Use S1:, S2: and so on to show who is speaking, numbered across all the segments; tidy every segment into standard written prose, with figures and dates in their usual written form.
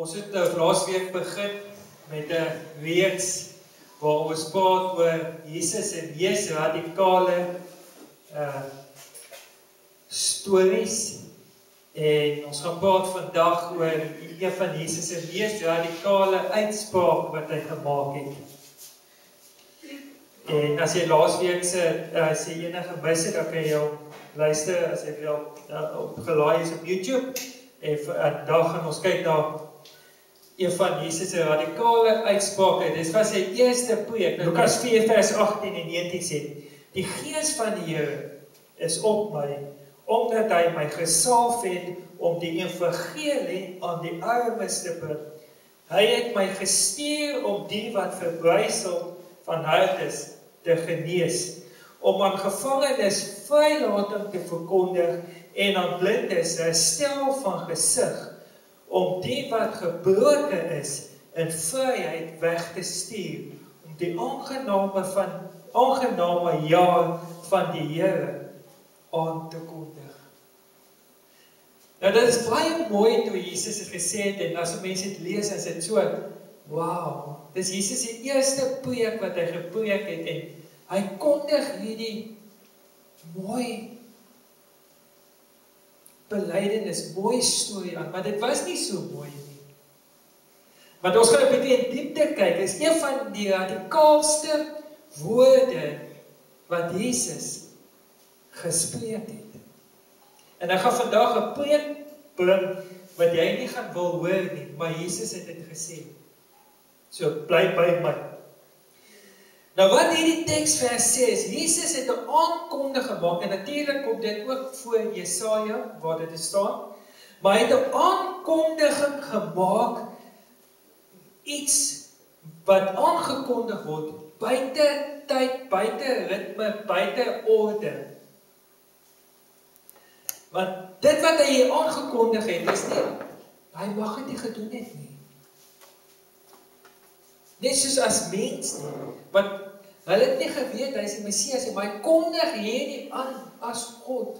S1: Ons het laasweek begin met 'n reeks waar ons praat oor Jesus se mees radikale stories. En ons gaan praat vandag oor een van Jesus se mees radikale uitspraak wat hy gemaak het. En as jy laasweek as jy enige mis het, dan kan jy luister as jy wil opgelaai is op YouTube. En vandag gaan ons kyk na een van Jesus se radikale uitsprake. Dit was sy eerste preek. Lukas 4 vers 18 en 19 sê: Die Gees van die Here is op my, omdat hy my gesalf het om die evangelie aan die armes te bring. Hy het my gestuur om die wat verbrysel van hart is te genees, om aan gevangenes vrylating te verkondig en aan blindes herstel van gesig, om die wat gebroken is in vryheid weg te stuur, om die aangename jaar van die Here aan te kondig. Nou dit is baie mooi toe Jesus het gesê het, en as mense dit lees, is dit so, wow, dis Jesus se eerste preek wat hy gepreek het, en hy kondig hierdie mooi belydenis, mooi storie aan, maar dit was nie so mooi nie. Want ons gaan 'n bietjie in diepte kyk, is een van die radikaalste woorde wat Jesus gespreek het. En ek gaan vandag 'n preek bring wat jy nie gaan wil hoor nie, maar Jesus het dit gesê. So bly by my. Nou wat hierdie teksvers sê is, Jesus het 'n aankondiging gemaak, en natuurlik kom dit ook voor Jesaja, waar dit staan, maar hy het 'n aankondiging gemaak, iets wat aangekondig word, buite tyd, buite ritme, buite orde. Want dit wat hy hier aangekondig het, is nie, hy mag dit nie gedoen het nie. Net soos as mens nie, want hulle het nie geweet, hy is die Messias, maar hy kondig hierdie aan as God.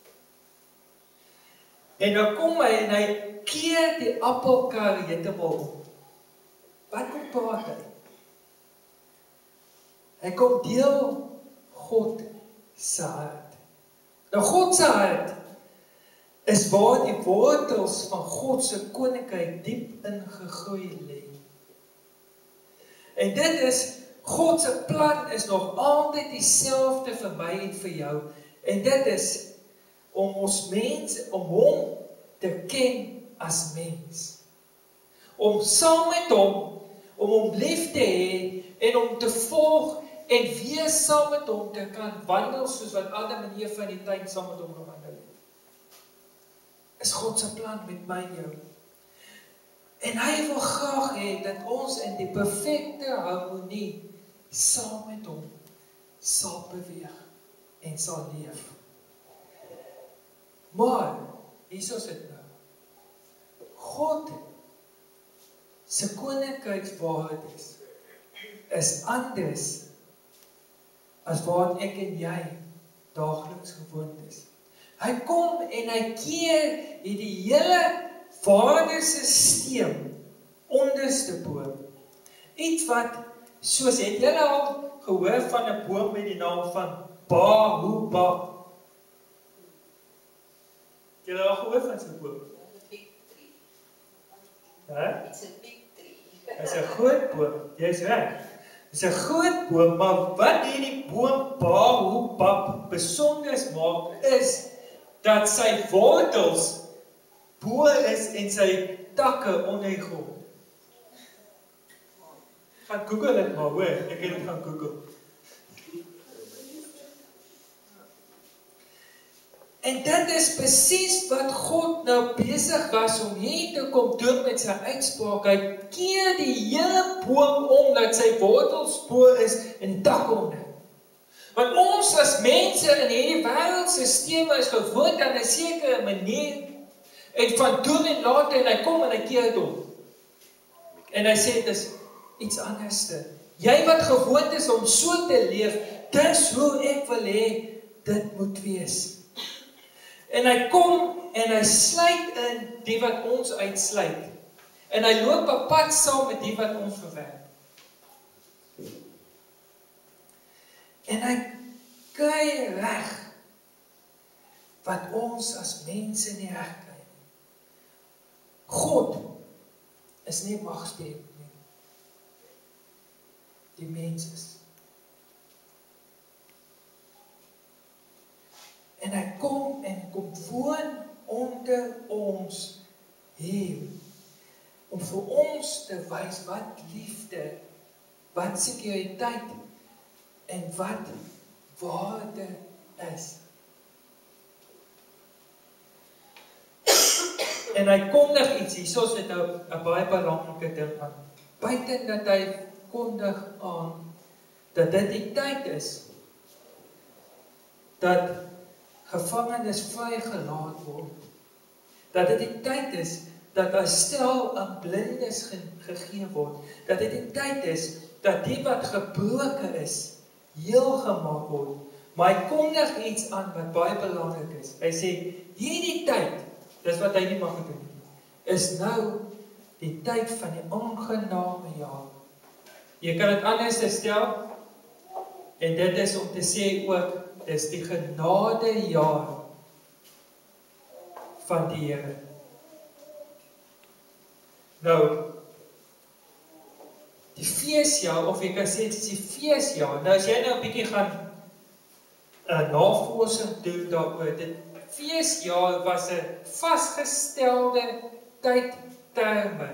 S1: En dan kom hy en hy keer die appelkar heeltemal om. Wat kom praat hy? Hy kom deel God se hart. Nou God se hart is waar die wortels van God se koninkryk diep ingegroei lê. En dit is, God se plan is nog altyd dieselfde vir my en vir jou. En dit is om ons mens, om hom te ken as mens. Om saam met hom, om hom lief te hê en om te volg en weer saam met hom te kan wandel soos wat Adam en Eva van die tyd saam met hom gewandel het. Is God se plan met my en jou. En hy wil graag hê dat ons in die perfekte harmonie saam met hom sal beweeg en sal leef. Maar, hier is dit nou. God se koninkrykswaardes is anders as waar ek en jy daagliks gewoond is. Hy kom en hy keer hierdie hele waardesisteem onderste bo. Iets wat, soos het julle al gehoor van 'n boom met die naam van Baobab? Julle al gehoor van so 'n boom?
S2: It's a big tree.
S1: Dit is 'n groot boom, jy's reg. Dit is 'n groot boom, maar wat hierdie boom Baobab besonder maak is dat sy wortels bo is en sy takke onder die grond. Gaan Google dit maar, hoor, ek het dit gaan Google. En dit is presies wat God nou besig was om hier te kom doen met sy uitspraak. Hy keer die hele boom om, dat sy wortels bo is en takke onder. Want ons as mense in hierdie wêreldstelsel is gewoond aan 'n sekere manier en van doen en laat, en hy kom en hy keer dit om. En hy sê, dit is iets anderste. Jy wat gewoond is om so te leef, dis hoe ek wil hê dit moet wees. En hy kom en hy sluit in die wat ons uitsluit. En hy loop op pad saam met die wat ons verwerp. En hy kry reg wat ons as mense nie reg kry nie. God is nie magspreek nie. Die mens is. En hy kom woon onder ons hier, om vir ons te wys wat liefde, wat sekuriteit en wat waarde is. En hy kondig iets, hier is dit nou 'n baie belangrike ding aan. Buiten dat hy kondig aan, dat dit die tyd is, dat gevangenes vrygelaat word, dat dit die tyd is, dat herstel aan blindes gegee word, dat dit die tyd is, dat die wat gebroken is, heel gemaak word, maar hy kondig iets aan wat baie belangrik is. Hy sê, hierdie tyd, dis wat hy nie mag doen, is nou die tyd van die aangename jaar. Jy kan dit anders stel, en dit is om te sê ook, dis die genade jaar van die Here. Nou, die feesjaar, of jy kan sê, dit is die feesjaar. Nou, as jy nou 'n bietjie gaan navorsing doen daaroor, dit feesjaar was 'n vasgestelde tydterme,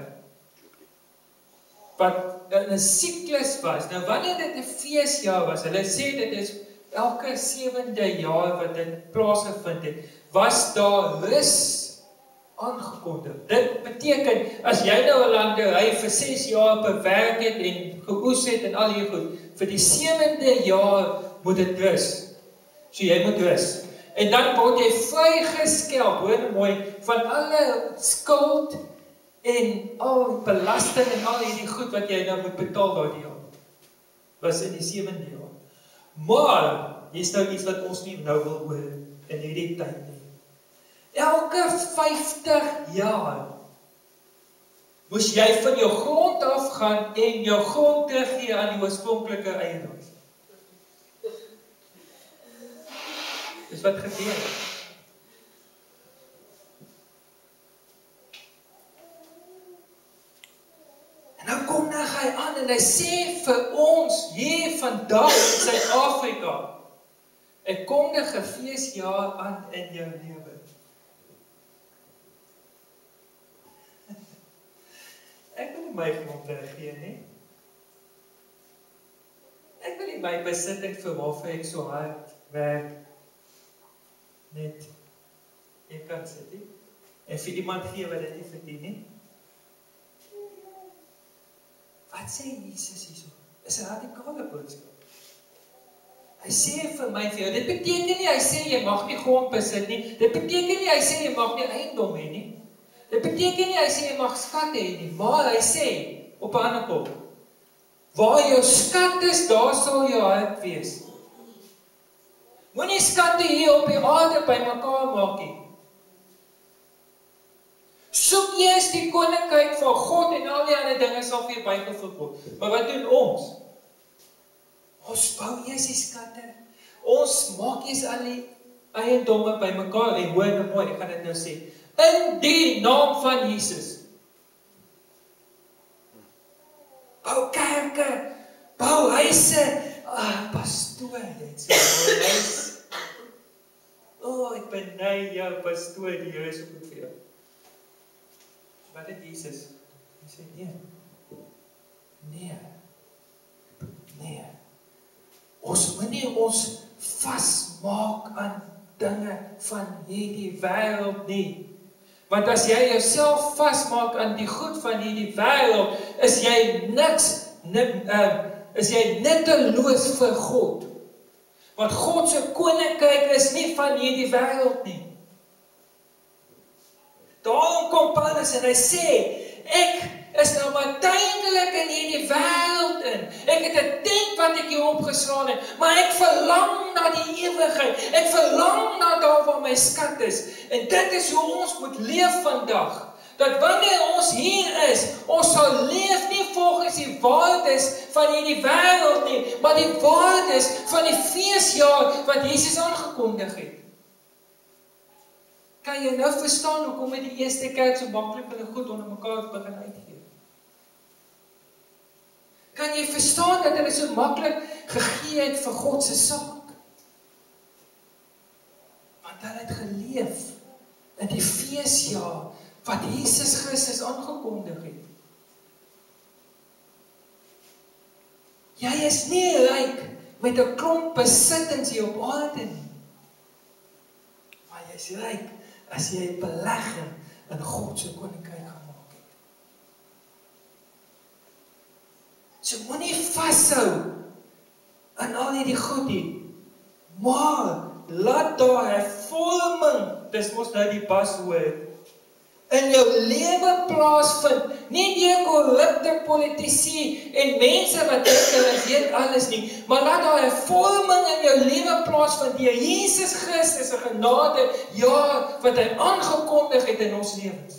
S1: wat in 'n siklus was. Nou, wanneer dit 'n feesjaar was, hulle sê dit is elke 7de jaar wat dit plaasgevind het, was daar rus aangekondig. Dit beteken, as jy nou 'n landery vir 6 jaar bewerk het en geoes het en al hier goed, vir die 7de jaar moet dit rus. So jy moet rus. En dan word jy vrygeskel, hoor mooi, van alle skuld en al belasting en al hierdie goed wat jy nou moet betaal daardie jaar. Was in die 7de jaar. Maar, hier is nou iets wat ons nie nou wil hoor in hierdie tyd nie. Elke 50 jaar moes jy van jou grond afgaan en jou grond teruggee aan die oorspronklike eiendoms. Dis wat gebeur het. En nou kom hy aan en hy sê vir ons hier vandag in Suid-Afrika, ek kondig 'n feesjaar aan in jou lewe. Ek wil nie my grond teruggee nie. Ek wil nie my besitting vir waarvoor ek so hard werk net ek kan sit nie. En vir iemand gee wat dit nie verdien nie. Wat sê Jesus hierso? Is 'n radikale boodskap. Hy sê vir my vir jou, dit beteken nie hy sê jy mag nie grond besit nie. Dit beteken nie hy sê jy mag nie eiendom hê nie. Dit beteken nie hy sê jy mag skatte hê nie, maar hy sê op 'n ander kop, waar jou skat is, daar sal jou hart wees. Moenie skatte hier op die aarde bymekaar maak nie. Soek eers die koninkryk van God en al die ander dinge sal vir jou bygevoeg word. Maar wat doen ons? Ons bou eers die skatte. Ons maak eers al die eiendomme bymekaar en hoor nou mooi, ek gaan dit nou sê. In die naam van Jesus. Bou kerke, bou huise. Pastoor, dit so mooi huis. Ek beny jou pastoor, die Here is so goed vir jou. Wat het Jesus? Hy sê nee. Ons moenie ons vasmaak aan dinge van hierdie wêreld nie. Want as jy jouself vasmaak aan die goed van hierdie wêreld, is jy nutteloos vir God. Want God se koninkryk is nie van hierdie wêreld nie. Daarom kom Paulus en hy sê, ek is nou maar tydelik in hierdie wêreld in. Ek het 'n tent wat ek hier opgeslaan het, maar ek verlang na die ewigheid. Ek verlang na daar waar my skat is. En dit is hoe ons moet leef vandag.
S3: dat wanneer ons hier is, ons sal leef nie volgens die waardes van hierdie wêreld nie, maar die waardes van die feesjaar wat Jesus aangekondig het. Kan jy nou verstaan hoekom het die eerste kerk so maklik hulle goed onder mekaar begin uitgee? Kan jy verstaan dat hulle so maklik gegee het vir God se saak? Want hulle het geleef in die feesjaar wat Jesus Christus aangekondig het. Jy is nie ryk met 'n klomp besittings hier op aarde nie. Maar jy is ryk as jy 'n belegging in God se koninkryk gemaak het. So moenie vashou aan al hierdie goed nie, maar laat daar hervorming, dis mos nou die buzzword, in jou lewe plaasvind, nie deur korrupte politici en mense wat dink hulle weet alles nie, maar laat daar hervorming in jou lewe plaasvind deur Jesus Christus se genade, ja, wat hy aangekondig het in ons lewens.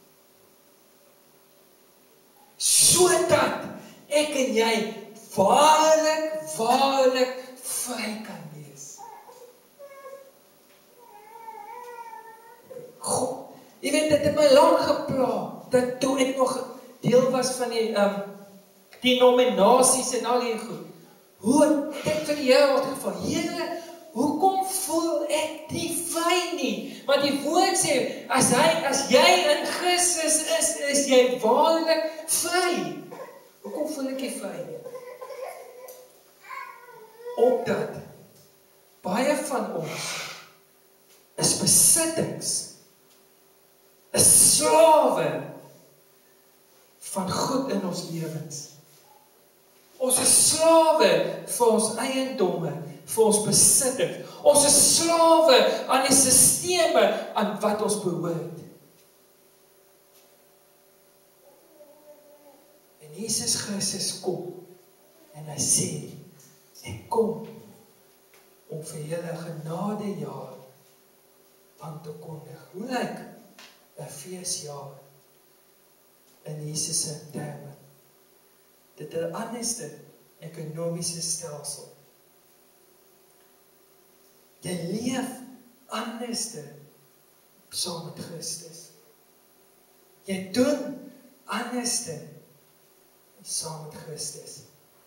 S3: Sodat ek en jy waarlik vry kan wees. God, jy weet, dit het my lank gepla, dat toe ek nog deel was van die nominasies en al die goed. Hoe ek vir die Here altyd gevra, Here, hoekom voel ek nie vry nie? Want die woord sê, as jy in Christus is jy waarlik vry. Hoekom voel ek nie vry nie? Opdat baie van ons is besittings, is slawe van goed in ons lewens. Ons is slawe vir ons eiendomme, vir ons besittings. Ons is slawe aan die sisteme aan wat ons behoort. En Jesus Christus kom en hy sê, ek kom om vir julle genadejaar aan te kondig. Hoe lyk 'n feesjaar in Jesus se terme? Dit is 'n anderste ekonomiese stelsel. Jy leef anderste saam met Christus. Jy doen anderste saam met Christus.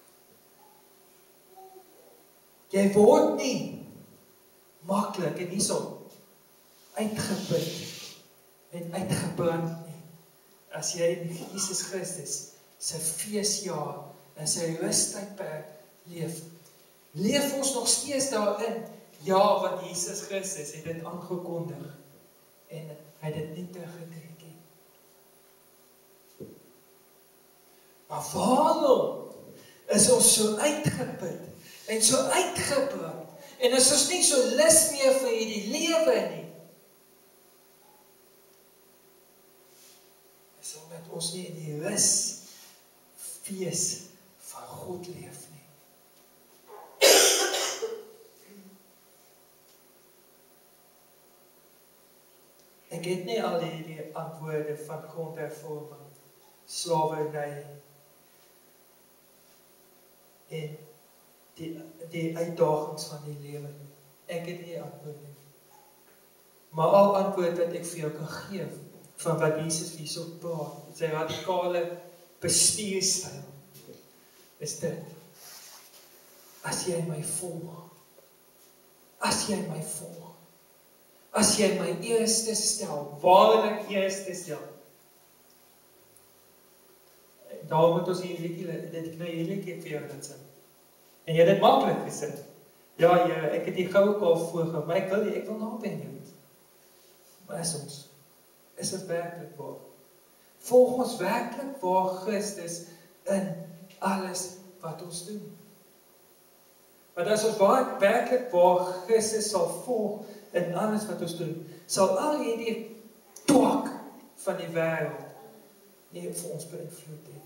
S3: Jy word nie maklik en hierso uitgeput en uitgebrand nie, as jy in Jesus Christus sy feesjaar en sy rustydperk leef. Leef ons nog steeds daarin? Ja, want Jesus Christus het dit aangekondig en hy het dit nie teruggetrek nie. Maar waarom is ons so uitgeput en so uitgebrand en is ons nie so lus meer vir hierdie lewe nie? Omdat ons nie in die rusfees van God leef nie. Ek het nie al die antwoorde van grondhervorming, slawerny en die uitdagings van die lewe nie. Ek het nie antwoorde nie. Maar al antwoord wat ek vir jou kan gee, van wat Jesus hierso praat, sy radikale bestuurstyl, is dit, as jy my volg, as jy my eerste stel, waarlik eerste stel, daar moet ons hier dit liedjie vir jou dit sing, en jy dit maklik gesit, ja, ek het die goue kalf voorgehou, maar ek wil naby jou weet, maar is ons werklik waar? Volg ons werklik waar Christus in alles wat ons doen? Want as ons werklik waar Christus sal volg in alles wat ons doen, sal al hierdie twak van die wêreld nie vir ons beïnvloed nie.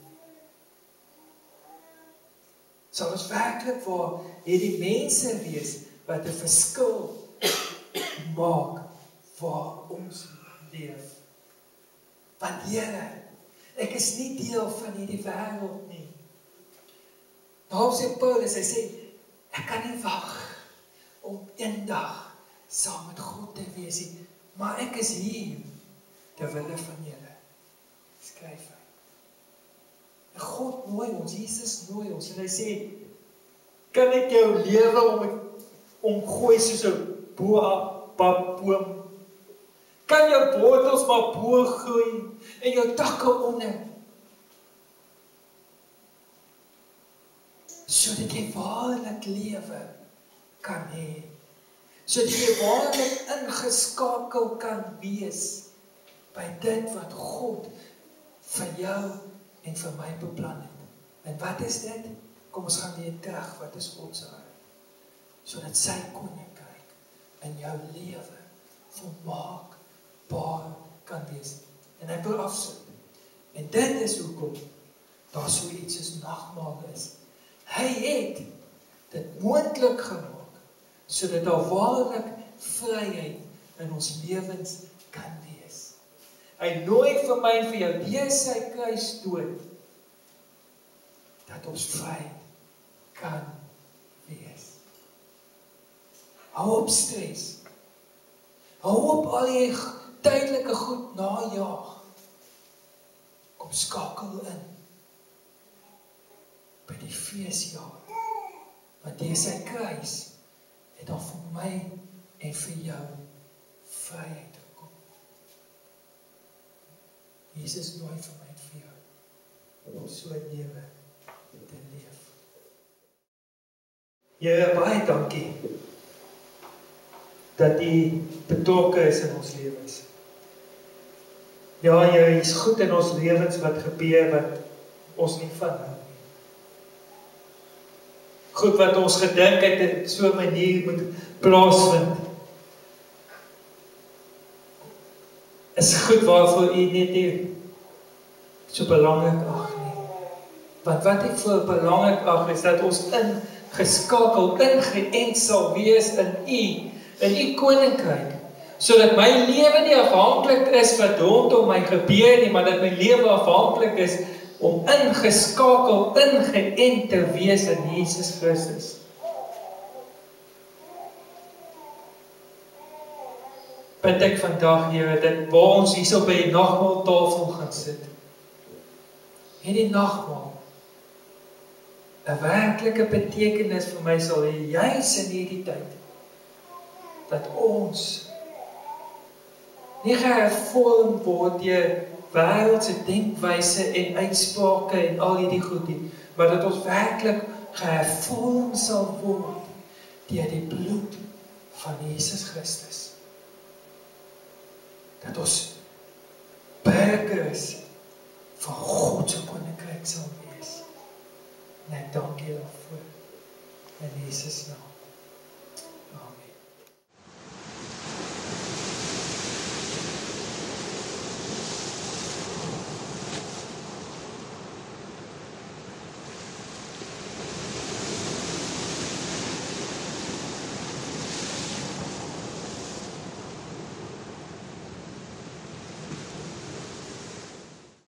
S3: Sal ons werklik waar hierdie mense wees wat 'n verskil maak waar ons leef. Want Here, ek is nie deel van hierdie wêreld nie. Daarom sê Paulus, hy sê, ek kan nie wag om eendag saam met God te wees nie, maar ek is hier ter wille van julle. Skryf hy. En God nooi ons, Jesus nooi ons, en hy sê, kan ek jou lewe omgooi soos 'n boom? Kan jou wortels maar bo groei en jou takke onder? Sodat jy waarlik lewe kan hê. Sodat jy waarlik ingeskakel kan wees by dit wat God vir jou en vir my beplan het. En wat is dit? Kom ons gaan weer terug, wat is God se hart? Sodat sy koninkryk in jou lewe volmaakbaar kan wees. En ek wil afsit. En dit is hoekom daar so iets as nagmaal is. Hy het dit moontlik gemaak, sodat daar waarlik vryheid in ons lewens kan wees. Hy nooi vir my en vir jou deur sy kruisdood, dat ons vry kan wees. Hou op stres. Hou op al die tydelike goed najaag. Kom skakel in by die feesjaar. Want deur sy kruis het daar vir my en vir jou vryheid gekom. Jesus nooi vir my en vir jou om so 'n lewe te leef. Here, baie dankie dat U betrokke is in ons lewens. Ja, Here, U is goed in ons lewens wat gebeur wat ons nie van hou nie. Goed wat ons gedink het in so 'n manier moet plaasvind. Is goed waarvoor U net nie so belangrik ag nie. Want wat ek vir belangrik ag is dat ons ingeskakel, ingeënt sal wees in U koninkryk, sodat my lewe nie afhanklik is wat rondom my gebeur nie, maar dat my lewe afhanklik is om ingeskakel, ingeënt te wees in Jesus Christus. Bid ek vandag, Here, dat waar ons hierso by die nagmaaltafel gaan sit, en die nagmaal 'n werklike betekenis vir my sal hê, juis in hierdie tyd, dat ons nie gevorm word deur wêreldse denkwyse en uitsprake en al hierdie goed nie, maar dat ons werklik gevorm sal word deur die bloed van Jesus Christus. Dat ons burgers van God se koninkryk sal wees. En ek dank U daarvoor in Jesus naam. Amen.